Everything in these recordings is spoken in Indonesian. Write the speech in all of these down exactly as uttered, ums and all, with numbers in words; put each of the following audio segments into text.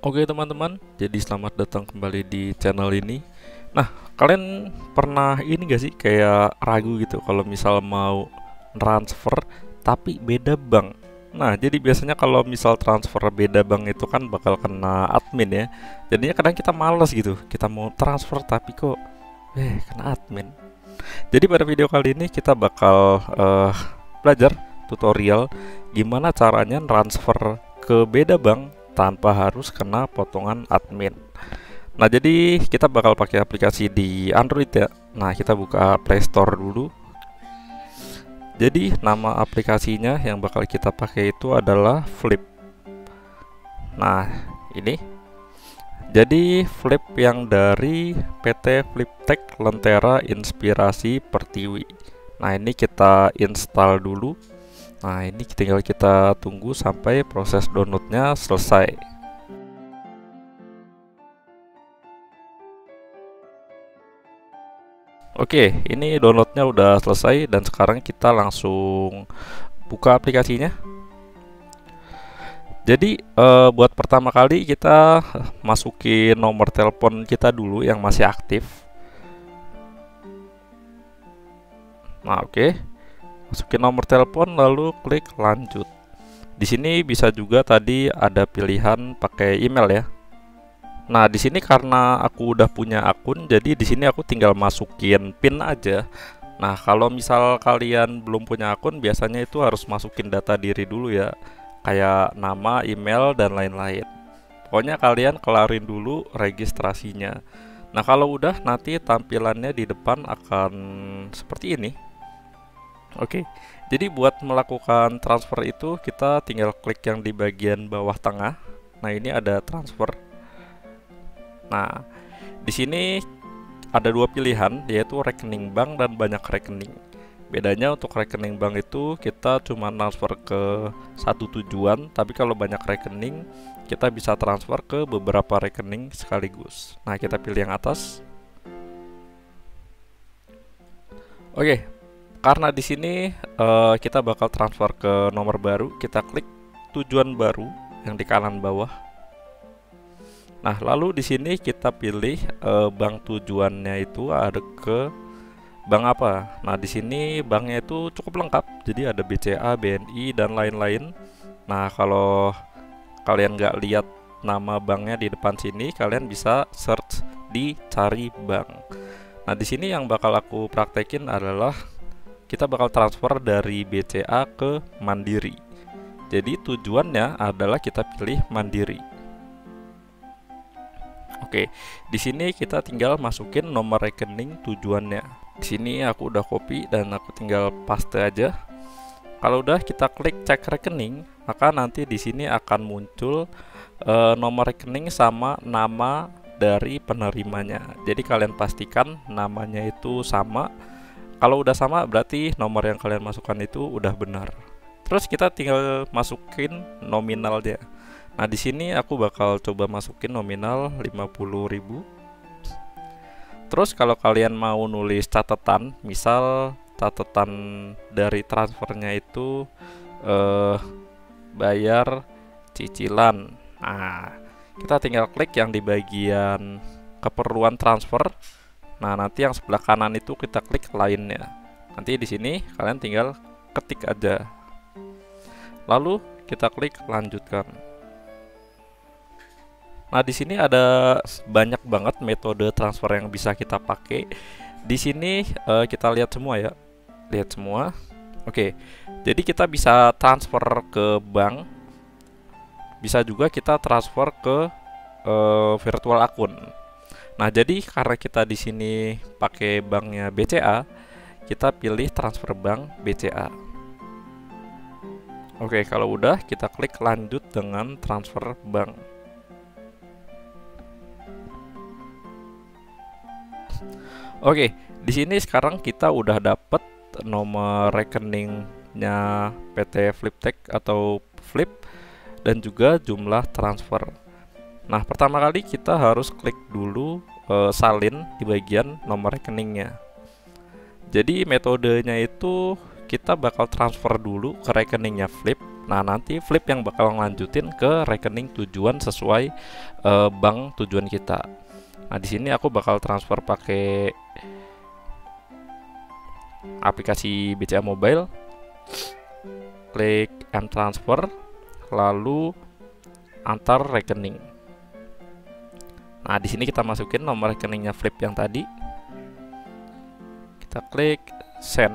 Oke teman-teman, jadi selamat datang kembali di channel ini. Nah, kalian pernah ini gak sih kayak ragu gitu kalau misal mau transfer tapi beda bank? Nah, jadi biasanya kalau misal transfer beda bank itu kan bakal kena admin ya. Jadinya kadang kita males gitu, kita mau transfer tapi kok eh kena admin. Jadi pada video kali ini kita bakal eh, belajar tutorial gimana caranya transfer ke beda bank tanpa harus kena potongan admin. Nah, jadi kita bakal pakai aplikasi di Android ya. Nah, kita buka Play Store dulu. Jadi nama aplikasinya yang bakal kita pakai itu adalah Flip. Nah, ini. Jadi Flip yang dari P T Fliptek Lentera Inspirasi Pertiwi. Nah, ini kita install dulu. Nah, ini tinggal kita tunggu sampai proses downloadnya selesai. Oke, ini downloadnya udah selesai dan sekarang kita langsung buka aplikasinya. Jadi eh, buat pertama kali kita masukin nomor telepon kita dulu yang masih aktif. Nah, oke. Masukin nomor telepon lalu klik lanjut. Di sini bisa juga tadi ada pilihan pakai email ya. Nah, di sini karena aku udah punya akun, jadi di sini aku tinggal masukin PIN aja. Nah, kalau misal kalian belum punya akun, biasanya itu harus masukin data diri dulu ya, kayak nama, email, dan lain-lain. Pokoknya kalian kelarin dulu registrasinya. Nah, kalau udah nanti tampilannya di depan akan seperti ini. Oke, jadi buat melakukan transfer itu kita tinggal klik yang di bagian bawah tengah. Nah, ini ada transfer. Nah, di sini ada dua pilihan, yaitu rekening bank dan banyak rekening. Bedanya untuk rekening bank itu kita cuma transfer ke satu tujuan, tapi kalau banyak rekening kita bisa transfer ke beberapa rekening sekaligus. Nah, kita pilih yang atas. Oke, karena di sini uh, kita bakal transfer ke nomor baru, kita klik tujuan baru yang di kanan bawah. Nah, lalu di sini kita pilih uh, bank tujuannya itu ada ke bank apa. Nah, di sini banknya itu cukup lengkap, jadi ada B C A, B N I dan lain-lain. Nah, kalau kalian nggak lihat nama banknya di depan sini, kalian bisa search di cari bank. Nah, di sini yang bakal aku praktekin adalah kita bakal transfer dari B C A ke Mandiri. Jadi tujuannya adalah kita pilih Mandiri. Oke, di sini kita tinggal masukin nomor rekening tujuannya. Di sini aku udah copy dan aku tinggal paste aja. Kalau udah kita klik cek rekening, maka nanti di sini akan muncul e, nomor rekening sama nama dari penerimanya. Jadi kalian pastikan namanya itu sama. Kalau udah sama berarti nomor yang kalian masukkan itu udah benar. Terus kita tinggal masukin nominalnya. Nah, di sini aku bakal coba masukin nominal lima puluh ribu. Terus kalau kalian mau nulis catatan, misal catatan dari transfernya itu eh, bayar cicilan. Nah, kita tinggal klik yang di bagian keperluan transfer. Nah, nanti yang sebelah kanan itu kita klik lainnya. Nanti di sini kalian tinggal ketik aja. Lalu kita klik lanjutkan. Nah, di sini ada banyak banget metode transfer yang bisa kita pakai. Di sini uh, kita lihat semua ya. Lihat semua. Oke. Jadi kita bisa transfer ke bank. Bisa juga kita transfer ke uh, virtual akun. Nah, jadi karena kita di sini pakai banknya B C A, kita pilih transfer bank B C A. Oke, kalau udah kita klik lanjut dengan transfer bank. Oke, di sini sekarang kita udah dapet nomor rekeningnya P T Fliptek atau Flip dan juga jumlah transfer. Nah, pertama kali kita harus klik dulu e, salin di bagian nomor rekeningnya. Jadi metodenya itu kita bakal transfer dulu ke rekeningnya Flip. Nah, nanti Flip yang bakal ngelanjutin ke rekening tujuan sesuai uh, bank tujuan kita. Nah, di sini aku bakal transfer pakai aplikasi B C A Mobile. Klik M transfer, lalu antar rekening. Nah, di sini kita masukin nomor rekeningnya Flip yang tadi. Kita klik send.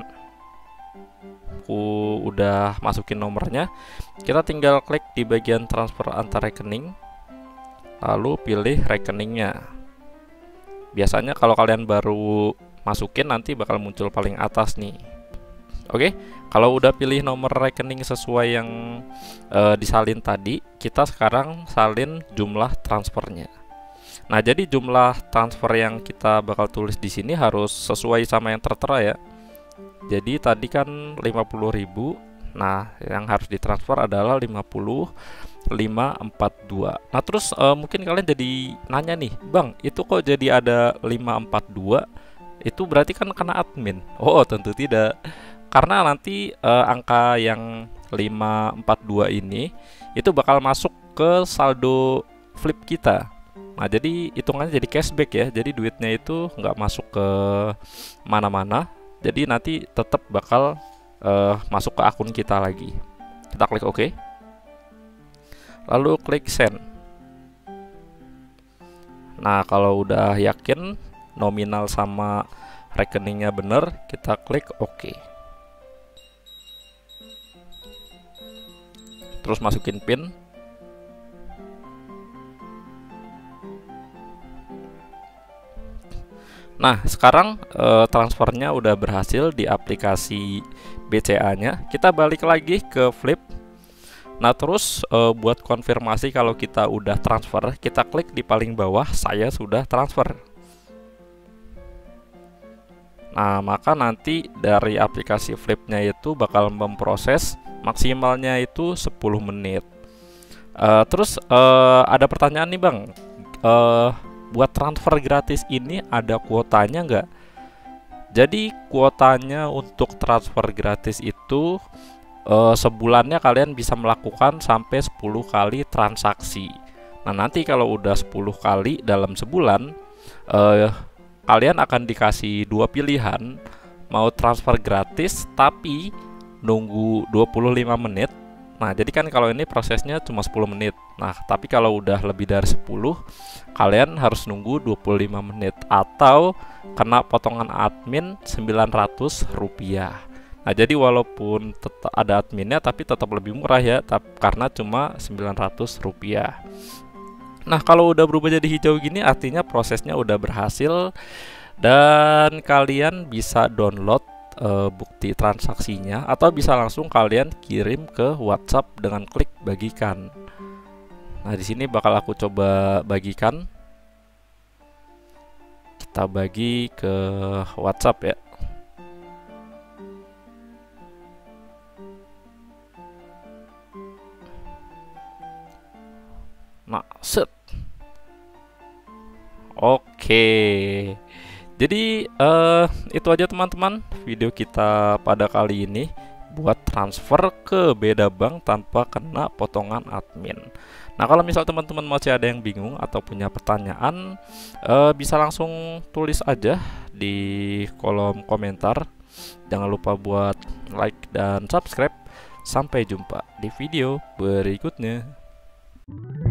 Aku udah masukin nomornya. Kita tinggal klik di bagian transfer antar rekening, lalu pilih rekeningnya. Biasanya kalau kalian baru masukin nanti bakal muncul paling atas nih. Oke, kalau udah pilih nomor rekening sesuai yang e, disalin tadi, kita sekarang salin jumlah transfernya. Nah, jadi jumlah transfer yang kita bakal tulis di sini harus sesuai sama yang tertera ya. Jadi tadi kan lima puluh ribu. Nah, yang harus ditransfer adalah lima puluh lima empat dua. Nah, terus e, mungkin kalian jadi nanya nih, "Bang, itu kok jadi ada lima empat dua? Itu berarti kan kena admin." Oh, tentu tidak. Karena nanti e, angka yang lima empat dua ini itu bakal masuk ke saldo Flip kita. Nah, jadi hitungannya jadi cashback ya. Jadi duitnya itu nggak masuk ke mana-mana. Jadi nanti tetap bakal uh, masuk ke akun kita lagi. Kita klik OK, lalu klik send. Nah, kalau udah yakin nominal sama rekeningnya bener, kita klik OK. Terus masukin PIN. Nah, sekarang e, transfernya udah berhasil di aplikasi B C A-nya. Kita balik lagi ke Flip. Nah, terus e, buat konfirmasi kalau kita udah transfer, kita klik di paling bawah, saya sudah transfer. Nah, maka nanti dari aplikasi Flip-nya itu bakal memproses, maksimalnya itu sepuluh menit. E, terus e, ada pertanyaan nih Bang, e, buat transfer gratis ini ada kuotanya nggak? Jadi kuotanya untuk transfer gratis itu e, sebulannya kalian bisa melakukan sampai sepuluh kali transaksi. Nah, nanti kalau udah sepuluh kali dalam sebulan, e, kalian akan dikasih dua pilihan, mau transfer gratis tapi nunggu dua puluh lima menit. Nah, jadi kan kalau ini prosesnya cuma sepuluh menit. Nah, tapi kalau udah lebih dari sepuluh, kalian harus nunggu dua puluh lima menit atau kena potongan admin sembilan ratus rupiah. Nah, jadi walaupun tetap ada adminnya tapi tetap lebih murah ya, karena cuma sembilan ratus rupiah. Nah, kalau udah berubah jadi hijau gini artinya prosesnya udah berhasil dan kalian bisa download Uh, bukti transaksinya atau bisa langsung kalian kirim ke WhatsApp dengan klik bagikan. Nah, di sini bakal aku coba bagikan. Kita bagi ke WhatsApp ya. Nah, set. Oke. Jadi uh, itu aja teman-teman video kita pada kali ini buat transfer ke beda bank tanpa kena potongan admin. Nah, kalau misal teman-teman masih ada yang bingung atau punya pertanyaan, uh, bisa langsung tulis aja di kolom komentar. Jangan lupa buat like dan subscribe. Sampai jumpa di video berikutnya.